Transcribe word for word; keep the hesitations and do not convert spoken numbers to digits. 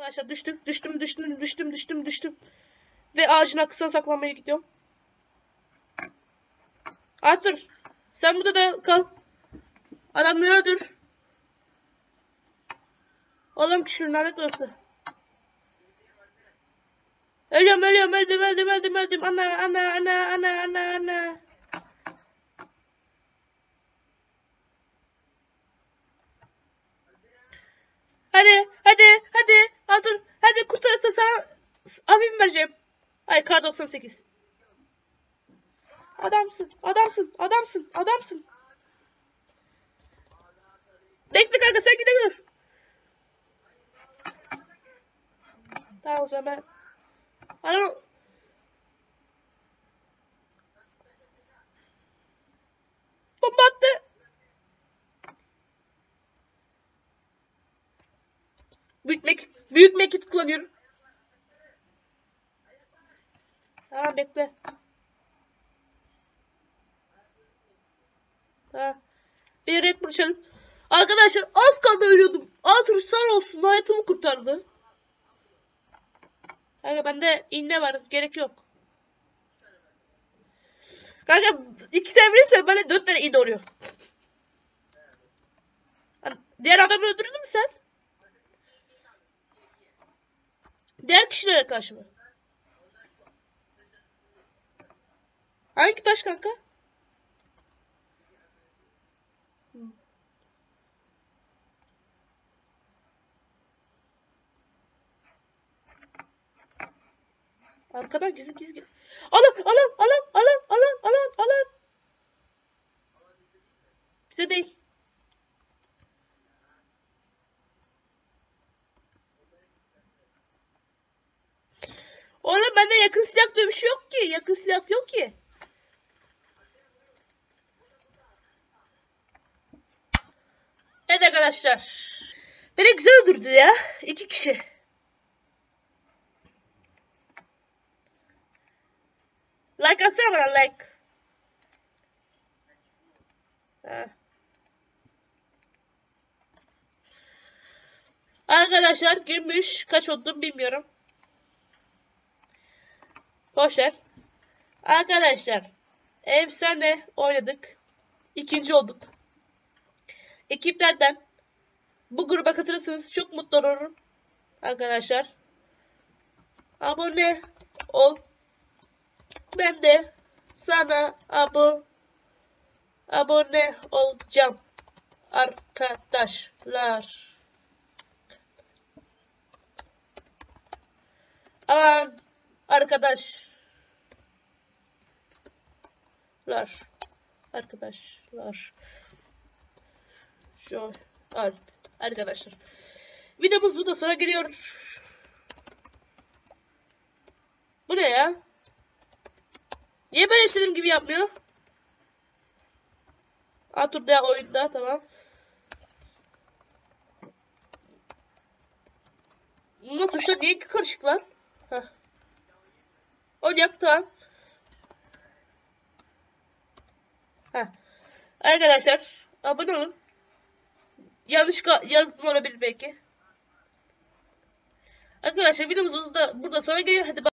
Arkadaşlar düştüm, düştüm, düştüm, düştüm, düştüm, düştüm. Ve ağacın arkasına saklanmaya gidiyorum. Arthur, sen burada da kal. Adamları öldür. Oğlum kişinin lanet olası. Ölüyorum, ölüyorum, öldüm, öldüm, öldüm, öldüm. Ana, ana, ana, ana, ana, ana. Hadi, hadi, hadi. Arthur, hadi kurtarırsa sana abim vereceğim. Ay, kar doksan sekiz. Adamsın, adamsın, adamsın, adamsın. Bekle kanka, sen gide dur. Tamam o zaman ben... Adam... Bomba attı. Büyük mekik, büyük mekik kullanıyorum. Tamam bekle. Tamam. Bir Red Bull içelim. Arkadaşlar az kaldı ölüyordum. Arthur sağ olsun hayatımı kurtardı. Kanka bende iğne var. Gerek yok. Kanka iki tane verirse bende dört tane iğne oluyor. Diğer adamı öldürdün mü sen? Diğer kişilere karşı mı? Hangi taş kanka? Hmm. Arkadan gizli gizli. Alan alan alan alan alan alan alan. Bize değil. Oğlum bende yakın silah diye bir şey yok ki. Yakın silah yok ki. Evet arkadaşlar. Beni güzel öldürdü ya. İki kişi. Like atsana bana like. Ha. Arkadaşlar gümüş kaç oldum bilmiyorum. Boşver. Arkadaşlar efsane oynadık. İkinci olduk. Ekiplerden bu gruba katılırsanız çok mutlu olurum. Arkadaşlar abone ol. Ben de sana abo abone olacağım. Arkadaşlar. Aman arkadaşlar. Arkadaşlar. Şu al arkadaşlar. Videomuz burada sonra geliyor. Bu ne ya? Niye böyle istediğim gibi yapmıyor? Atur'da oyunda tamam. Bunun tuşlar niye karışık lan? Heh. Oynayak tamam. Heh. Arkadaşlar abone olun. Yanlış yazdım olabilir belki. Arkadaşlar videomuz da burada sonra geliyor. Hadi